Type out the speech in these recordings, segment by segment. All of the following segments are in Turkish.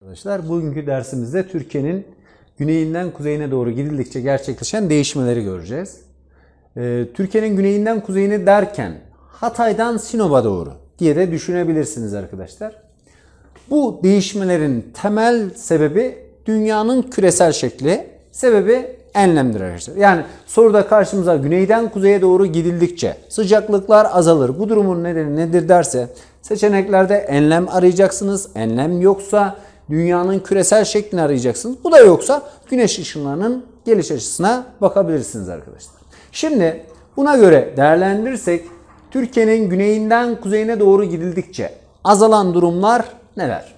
Arkadaşlar bugünkü dersimizde Türkiye'nin güneyinden kuzeyine doğru gidildikçe gerçekleşen değişmeleri göreceğiz. Türkiye'nin güneyinden kuzeyine derken Hatay'dan Sinop'a doğru diye de düşünebilirsiniz arkadaşlar. Bu değişmelerin temel sebebi dünyanın küresel şekli, sebebi enlemdir arkadaşlar. Yani soruda karşımıza güneyden kuzeye doğru gidildikçe sıcaklıklar azalır. Bu durumun nedeni nedir derse seçeneklerde enlem arayacaksınız. Enlem yoksa dünyanın küresel şeklini arayacaksınız. Bu da yoksa güneş ışınlarının geliş açısına bakabilirsiniz arkadaşlar. Şimdi buna göre değerlendirirsek Türkiye'nin güneyinden kuzeyine doğru gidildikçe azalan durumlar neler?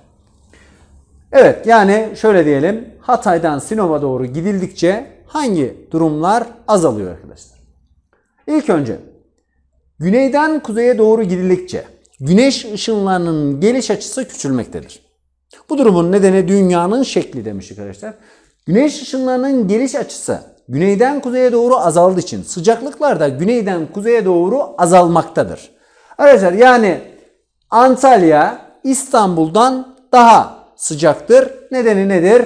Evet, yani şöyle diyelim, Hatay'dan Sinop'a doğru gidildikçe hangi durumlar azalıyor arkadaşlar? İlk önce güneyden kuzeye doğru gidildikçe güneş ışınlarının geliş açısı küçülmektedir. Bu durumun nedeni dünyanın şekli demiştik arkadaşlar. Güneş ışınlarının geliş açısı güneyden kuzeye doğru azaldığı için sıcaklıklar da güneyden kuzeye doğru azalmaktadır. Arkadaşlar yani Antalya İstanbul'dan daha sıcaktır. Nedeni nedir?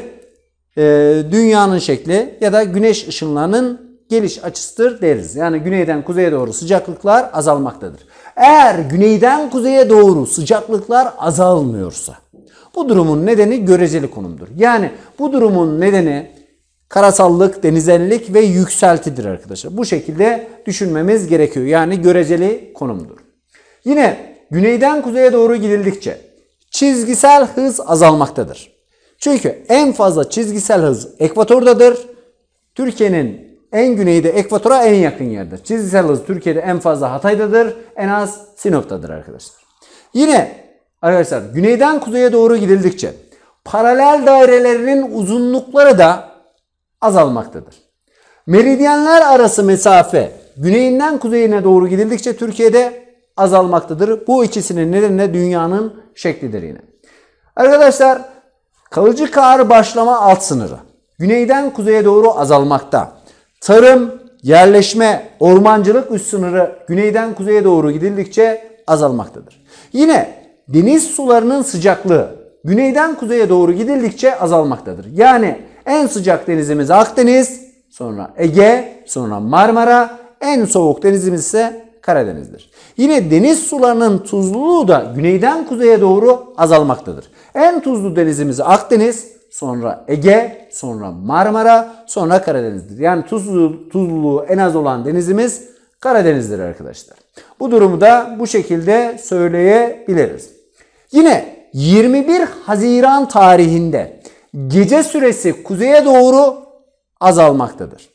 Dünyanın şekli ya da güneş ışınlarının geliş açısıdır deriz. Yani güneyden kuzeye doğru sıcaklıklar azalmaktadır. Eğer güneyden kuzeye doğru sıcaklıklar azalmıyorsa bu durumun nedeni göreceli konumdur. Yani bu durumun nedeni karasallık, denizellik ve yükseltidir arkadaşlar. Bu şekilde düşünmemiz gerekiyor. Yani göreceli konumdur. Yine güneyden kuzeye doğru gidildikçe çizgisel hız azalmaktadır. Çünkü en fazla çizgisel hız ekvatordadır. Türkiye'nin en güneyi de ekvatora en yakın yerdir. Çizgisel hız Türkiye'de en fazla Hatay'dadır, en az Sinop'tadır arkadaşlar. Yine arkadaşlar güneyden kuzeye doğru gidildikçe paralel dairelerinin uzunlukları da azalmaktadır. Meridyenler arası mesafe güneyinden kuzeyine doğru gidildikçe Türkiye'de azalmaktadır. Bu ikisinin nedeni de dünyanın şeklidir yine. Arkadaşlar kalıcı kar başlama alt sınırı güneyden kuzeye doğru azalmakta. Tarım, yerleşme, ormancılık üst sınırı güneyden kuzeye doğru gidildikçe azalmaktadır. Yine deniz sularının sıcaklığı güneyden kuzeye doğru gidildikçe azalmaktadır. Yani en sıcak denizimiz Akdeniz, sonra Ege, sonra Marmara, en soğuk denizimiz ise Karadeniz'dir. Yine deniz sularının tuzluluğu da güneyden kuzeye doğru azalmaktadır. En tuzlu denizimiz Akdeniz, sonra Ege, sonra Marmara, sonra Karadeniz'dir. Yani tuzluluğu en az olan denizimiz Karadeniz'dir arkadaşlar. Bu durumu da bu şekilde söyleyebiliriz. Yine 21 Haziran tarihinde gece süresi kuzeye doğru azalmaktadır.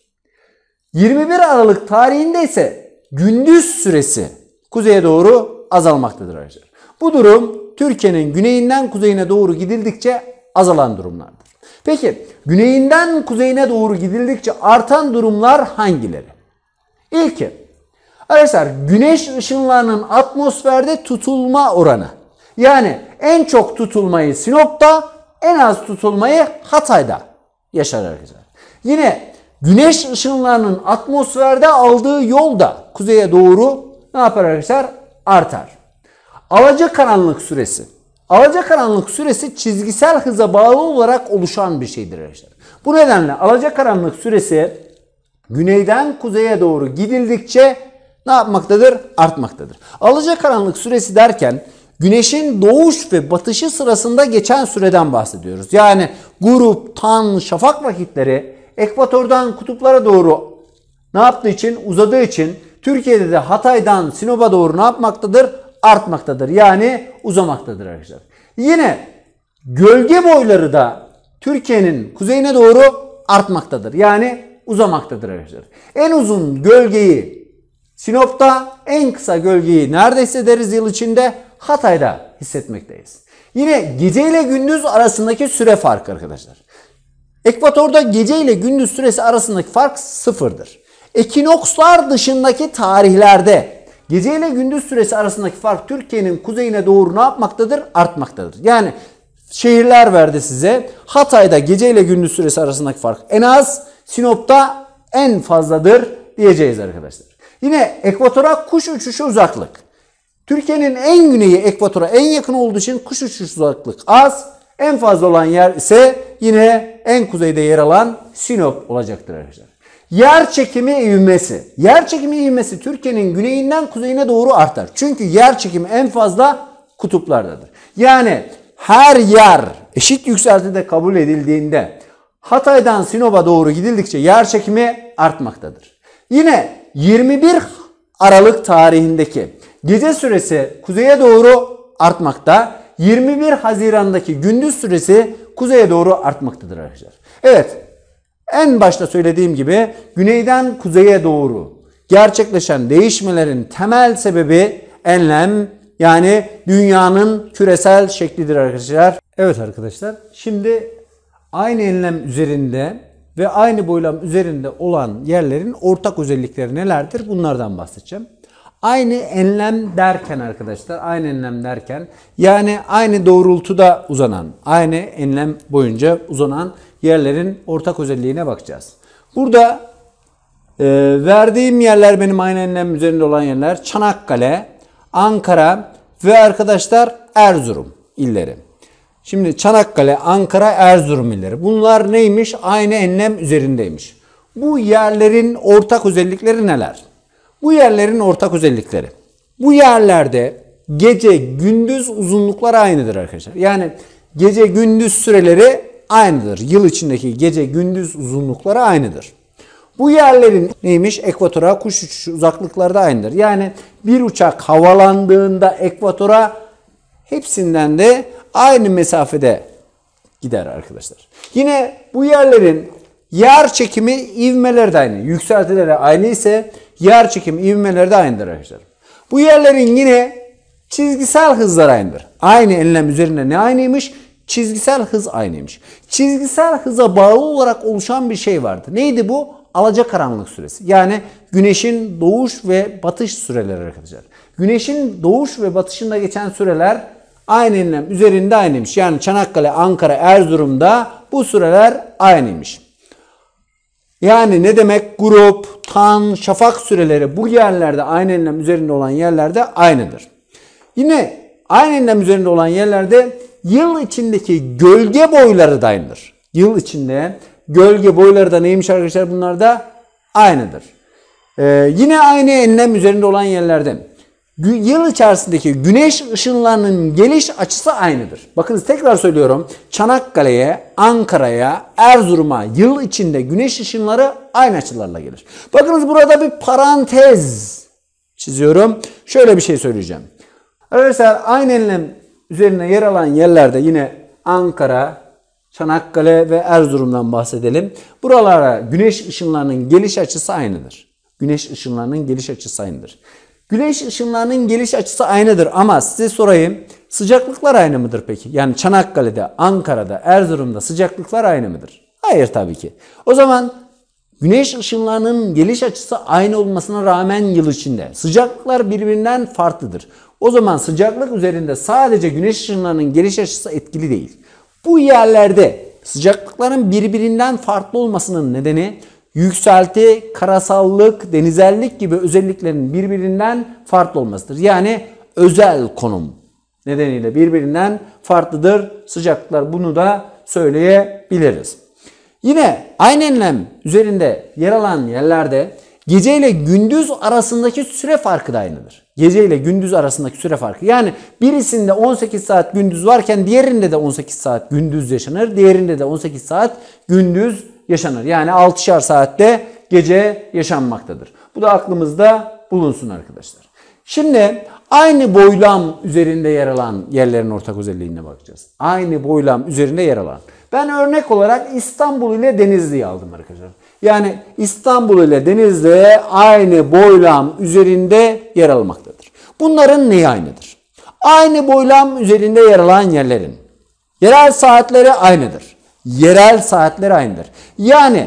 21 Aralık tarihinde ise gündüz süresi kuzeye doğru azalmaktadır arkadaşlar. Bu durum Türkiye'nin güneyinden kuzeyine doğru gidildikçe azalan durumlardır. Peki güneyinden kuzeyine doğru gidildikçe artan durumlar hangileri? İlki arkadaşlar güneş ışınlarının atmosferde tutulma oranı. Yani en çok tutulmayı Sinop'ta, en az tutulmayı Hatay'da yaşar arkadaşlar. Yine güneş ışınlarının atmosferde aldığı yol da kuzeye doğru ne yapar arkadaşlar? Artar. Alacakaranlık süresi. Alacakaranlık süresi çizgisel hıza bağlı olarak oluşan bir şeydir arkadaşlar. Bu nedenle alacakaranlık süresi güneyden kuzeye doğru gidildikçe ne yapmaktadır? Artmaktadır. Alacakaranlık süresi derken güneşin doğuş ve batışı sırasında geçen süreden bahsediyoruz. Yani grup, tan, şafak vakitleri ekvatordan kutuplara doğru ne yaptığı için, uzadığı için Türkiye'de de Hatay'dan Sinop'a doğru ne yapmaktadır? Artmaktadır. Yani uzamaktadır arkadaşlar. Yine gölge boyları da Türkiye'nin kuzeyine doğru artmaktadır. Yani uzamaktadır arkadaşlar. En uzun gölgeyi Sinop'ta, en kısa gölgeyi nerede hissederiz yıl içinde? Hatay'da hissetmekteyiz. Yine gece ile gündüz arasındaki süre farkı arkadaşlar. Ekvatorda gece ile gündüz süresi arasındaki fark sıfırdır. Ekinokslar dışındaki tarihlerde gece ile gündüz süresi arasındaki fark Türkiye'nin kuzeyine doğru ne yapmaktadır? Artmaktadır. Yani şehirler verdi size. Hatay'da gece ile gündüz süresi arasındaki fark en az, Sinop'ta en fazladır diyeceğiz arkadaşlar. Yine ekvatora kuş uçuşu uzaklık. Türkiye'nin en güneyi ekvatora en yakın olduğu için kuş uçuş uzaklık az. En fazla olan yer ise yine en kuzeyde yer alan Sinop olacaktır arkadaşlar. Yer çekimi ivmesi. Yer çekimi ivmesi Türkiye'nin güneyinden kuzeyine doğru artar. Çünkü yer çekimi en fazla kutuplardadır. Yani her yer eşit yükseltide kabul edildiğinde Hatay'dan Sinop'a doğru gidildikçe yer çekimi artmaktadır. Yine 21 Aralık tarihindeki gece süresi kuzeye doğru artmakta. 21 Haziran'daki gündüz süresi kuzeye doğru artmaktadır arkadaşlar. Evet, en başta söylediğim gibi güneyden kuzeye doğru gerçekleşen değişmelerin temel sebebi enlem, yani dünyanın küresel şeklidir arkadaşlar. Evet arkadaşlar, şimdi aynı enlem üzerinde ve aynı boylam üzerinde olan yerlerin ortak özellikleri nelerdir? Bunlardan bahsedeceğim. Aynı enlem derken arkadaşlar, aynı enlem derken yani aynı doğrultuda uzanan, aynı enlem boyunca uzanan yerlerin ortak özelliğine bakacağız. Burada verdiğim yerler benim aynı enlem üzerinde olan yerler Çanakkale, Ankara ve arkadaşlar Erzurum illeri. Şimdi Çanakkale, Ankara, Erzurum illeri. Bunlar neymiş? Aynı enlem üzerindeymiş. Bu yerlerin ortak özellikleri neler? Bu yerlerin ortak özellikleri. Bu yerlerde gece gündüz uzunlukları aynıdır arkadaşlar. Yani gece gündüz süreleri aynıdır. Yıl içindeki gece gündüz uzunlukları aynıdır. Bu yerlerin neymiş? Ekvatora kuş uçuşu uzaklıkları da aynıdır. Yani bir uçak havalandığında ekvatora hepsinden de aynı mesafede gider arkadaşlar. Yine bu yerlerin yer çekimi ivmeleri de aynı. Yükseltileri aynı ise yer çekimi ivmeleri de aynıdır arkadaşlar. Bu yerlerin yine çizgisel hızları aynıdır. Aynı enlem üzerinde ne aynıymış? Çizgisel hız aynıymış. Çizgisel hıza bağlı olarak oluşan bir şey vardı. Neydi bu? Alacakaranlık süresi. Yani güneşin doğuş ve batış süreleri arkadaşlar. Güneşin doğuş ve batışında geçen süreler aynı enlem üzerinde aynıymış. Yani Çanakkale, Ankara, Erzurum'da bu süreler aynıymış. Yani ne demek? Grup, tan, şafak süreleri bu yerlerde aynı enlem üzerinde olan yerlerde aynıdır. Yine aynı enlem üzerinde olan yerlerde yıl içindeki gölge boyları da aynıdır. Yıl içinde gölge boyları da neymiş arkadaşlar? Bunlar da aynıdır. Yine aynı enlem üzerinde olan yerlerde yıl içerisindeki güneş ışınlarının geliş açısı aynıdır. Bakınız tekrar söylüyorum. Çanakkale'ye, Ankara'ya, Erzurum'a yıl içinde güneş ışınları aynı açılarla gelir. Bakınız burada bir parantez çiziyorum. Şöyle bir şey söyleyeceğim. Arkadaşlar aynı enlem üzerine yer alan yerlerde yine Ankara, Çanakkale ve Erzurum'dan bahsedelim. Buralara güneş ışınlarının geliş açısı aynıdır. Güneş ışınlarının geliş açısı aynıdır. Güneş ışınlarının geliş açısı aynıdır ama size sorayım, sıcaklıklar aynı mıdır peki? Yani Çanakkale'de, Ankara'da, Erzurum'da sıcaklıklar aynı mıdır? Hayır tabii ki. O zaman güneş ışınlarının geliş açısı aynı olmasına rağmen yıl içinde sıcaklıklar birbirinden farklıdır. O zaman sıcaklık üzerinde sadece güneş ışınlarının geliş açısı etkili değil. Bu yerlerde sıcaklıkların birbirinden farklı olmasının nedeni yükselti, karasallık, denizellik gibi özelliklerin birbirinden farklı olmasıdır. Yani özel konum nedeniyle birbirinden farklıdır sıcaklıklar. Bunu da söyleyebiliriz. Yine aynı enlem üzerinde yer alan yerlerde gece ile gündüz arasındaki süre farkı da aynıdır. Gece ile gündüz arasındaki süre farkı. Yani birisinde 18 saat gündüz varken diğerinde de 18 saat gündüz yaşanır. Diğerinde de 18 saat gündüz yaşanır. Yani 6'şar saatte gece yaşanmaktadır. Bu da aklımızda bulunsun arkadaşlar. Şimdi aynı boylam üzerinde yer alan yerlerin ortak özelliğine bakacağız. Aynı boylam üzerinde yer alan. Ben örnek olarak İstanbul ile Denizli'yi aldım arkadaşlar. Yani İstanbul ile Denizli aynı boylam üzerinde yer almaktadır. Bunların neyi aynıdır? Aynı boylam üzerinde yer alan yerlerin yerel saatleri aynıdır. Yerel saatleri aynıdır. Yani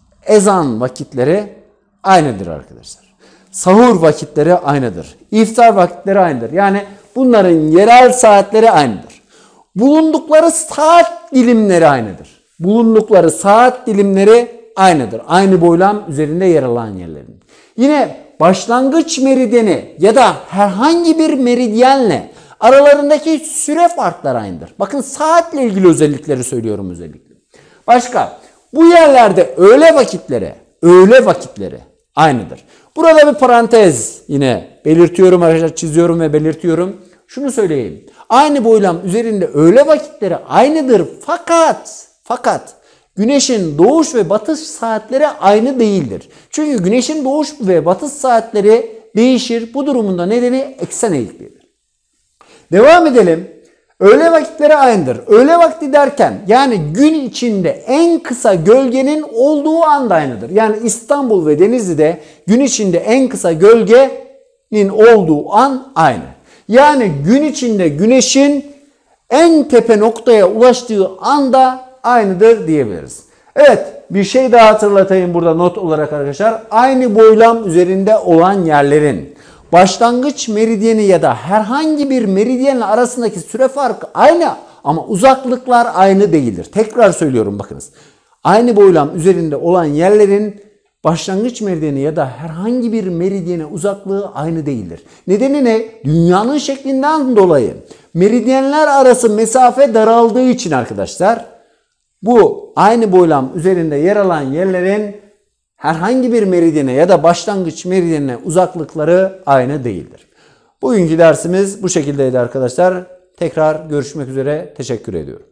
ezan vakitleri aynıdır arkadaşlar. Sahur vakitleri aynıdır. İftar vakitleri aynıdır. Yani bunların yerel saatleri aynıdır. Bulundukları saat dilimleri aynıdır. Bulundukları saat dilimleri aynıdır. Aynı boylam üzerinde yer alan yerlerin. Yine başlangıç meridyeni ya da herhangi bir meridyenle Aralarındaki süre farkları aynıdır. Bakın saatle ilgili özellikleri söylüyorum özellikle. Başka, bu yerlerde öğle vakitleri aynıdır. Burada bir parantez yine belirtiyorum arkadaşlar, çiziyorum ve belirtiyorum. Şunu söyleyeyim. Aynı boylam üzerinde öğle vakitleri aynıdır fakat güneşin doğuş ve batış saatleri aynı değildir. Çünkü güneşin doğuş ve batış saatleri değişir. Bu durumunda nedeni eksen eğikliğidir. Devam edelim. Öğle vakitleri aynıdır. Öğle vakti derken yani gün içinde en kısa gölgenin olduğu anda aynıdır. Yani İstanbul ve Denizli'de gün içinde en kısa gölgenin olduğu an aynı. Yani gün içinde güneşin en tepe noktaya ulaştığı anda aynıdır diyebiliriz. Evet, bir şey daha hatırlatayım burada not olarak arkadaşlar. Aynı boylam üzerinde olan yerlerin başlangıç meridyeni ya da herhangi bir meridyenle arasındaki süre farkı aynı ama uzaklıklar aynı değildir. Tekrar söylüyorum bakınız. Aynı boylam üzerinde olan yerlerin başlangıç meridyeni ya da herhangi bir meridyene uzaklığı aynı değildir. Nedeni ne? Dünyanın şeklinden dolayı meridyenler arası mesafe daraldığı için arkadaşlar bu aynı boylam üzerinde yer alan yerlerin herhangi bir meridyene ya da başlangıç meridyenine uzaklıkları aynı değildir. Bugünkü dersimiz bu şekildeydi arkadaşlar. Tekrar görüşmek üzere. Teşekkür ediyorum.